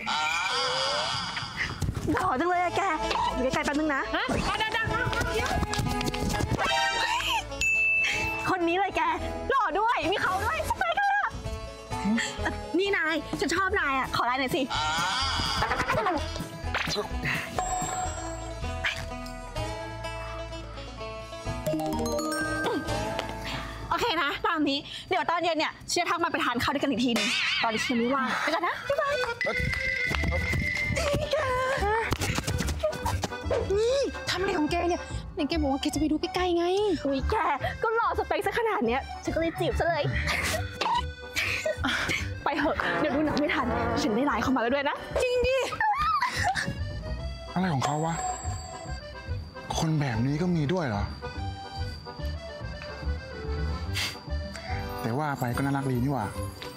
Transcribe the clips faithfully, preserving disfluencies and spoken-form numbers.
หล่อจังเลยอะแกอยู่ใกล้ๆแป๊บนึงนะฮะดังๆคนนี้เลยแกหล่อด้วยมีเขาด้วยสเปคเลยอะนี่นายฉันชอบนายอะขอไลน์หน่อยสิโอเคนะตามนี้เดี๋ยวตอนเย็นเนี่ยฉันจะทักมาไปทานข้าวด้วยกันอีกทีนึงตอนนี้ฉันไม่ว่างไปกันนะบ๊ายบายนี่ทำอะไรของแกเนี่ยไหนแกบอกว่าแกจะไปดูใกล้ๆไงอุ้ยแกก็หล่อสเปคซะขนาดเนี้ยฉันก็เลยจีบซะเลยไปเถอะเดี๋ยวดูหนังไม่ทันฉันได้ไลน์เข้ามาแล้วด้วยนะจริงดิอะไรของเขาวะคนแบบนี้ก็มีด้วยเหรอแต่ว่าไปก็น่ารักดีนี่หว่า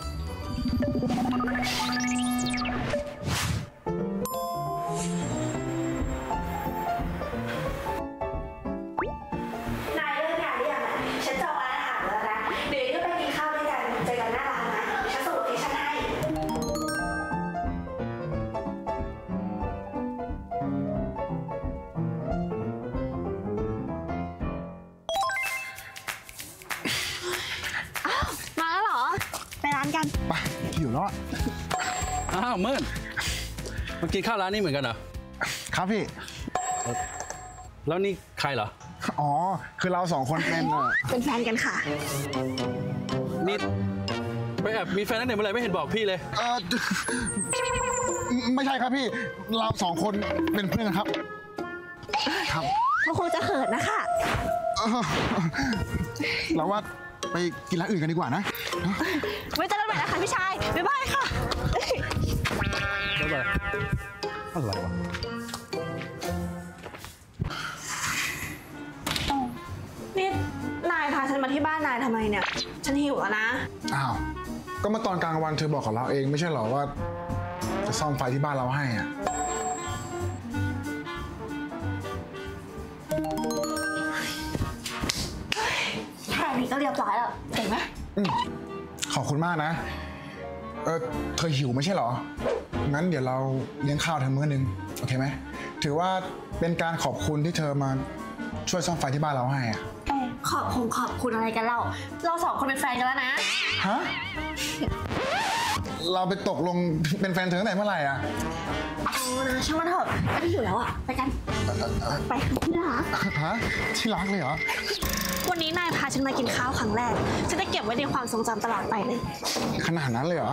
ไปหิวแล้วอ่ะอ้าวเมื่อนมากินข้าวร้านนี้เหมือนกันเหรอครับพี่แล้วนี่ใครเหรออ๋อคือเราสองคนเป็นเป็นแฟนกันค่ะนี่ไปแอบมีแฟนตั้งแต่เมื่อไหร่ไม่เห็นบอกพี่เลยเออไม่ใช่ครับพี่เราสองคนเป็นเพื่อนกันครับครับเขาคงจะเขินนะคะเราว่าไปกินร้านอื่นกันดีกว่านะไว้เจอกันใหม่นะคะพี่ชายบ๊ายบายค่ะบ๊ายบายอะไรวะนี่นายพาฉันมาที่บ้านนายทำไมเนี่ยฉันหิวแล้วนะอ้าวก็เมื่อตอนกลางวันเธอบอกกับเราเองไม่ใช่หรอว่าจะซ่อมไฟที่บ้านเราให้อ่ะแค่นี้ก็เรียบร้อยแล้วเห็นไหมขอบคุณมากนะเออเธอหิวไม่ใช่หรองั้นเดี๋ยวเราเลี้ยงข้าวเธอมื้อนึงโอเคไหมถือว่าเป็นการขอบคุณที่เธอมาช่วยซ่อมไฟที่บ้านเราให้อ่ะขอบคุณขอบคุณอะไรกันเราเราสองคนเป็นแฟนกันแล้วนะฮะเราไปตกลงเป็นแฟนเธอตั้งแต่เมื่อไหร่อ่ะเอานะช่างมันเถอะไม่ได้อยู่แล้วอ่ะไปกันไปที่รักฮะที่รักเลยเหรอวันนี้นายพาฉันมากินข้าวครั้งแรกฉันจะเก็บไว้ในความทรงจำตลอดไปเลยขนาดนั้นเลยเหรอ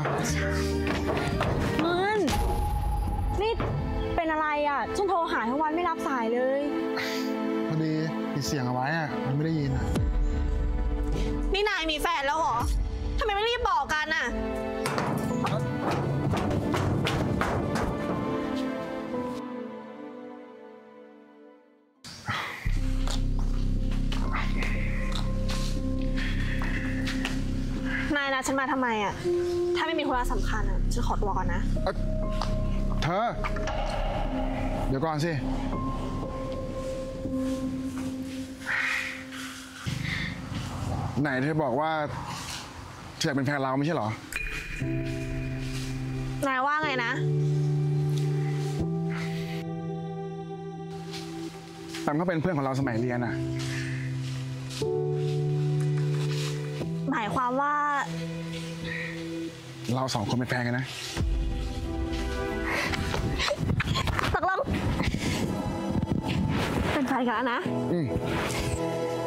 มันนี่เป็นอะไรอ่ะฉันโทรหาทั้งวันไม่รับสายเลยพอดีปิดเสียงเอาไว้อ่ะมันไม่ได้ยินอ่ะนี่นายมีแฟนแล้วเหรอทำไมไม่รีบบอกกันอ่ะนายนะฉันมาทำไมอ่ะถ้าไม่มีธุระสำคัญอ่ะฉันขอตัวก่อนนะเธอเดี๋ยวก่อนสิไหนเธอบอกว่าเธออยากเป็นแฟนเราไม่ใช่เหรอนายว่าไงนะแปมก็เป็นเพื่อนของเราสมัยเรียนอ่ะหมายความว่าเราสองคนเป็นแฟนกันนะตกลงเป็นแฟนกันแล้วนะอืม